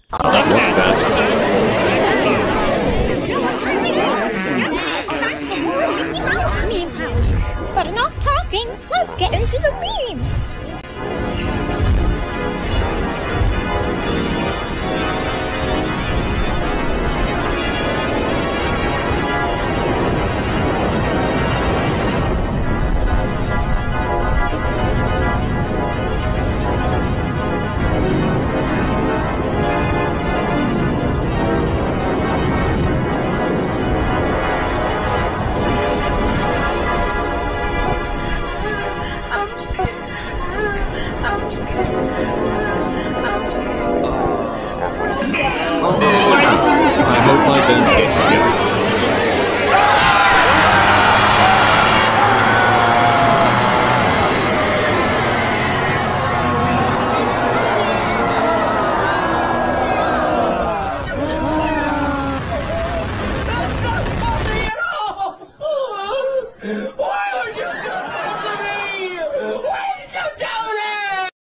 That makes sense. Time for more Mickey Mouse meme house. But enough talking, let's get into the memes.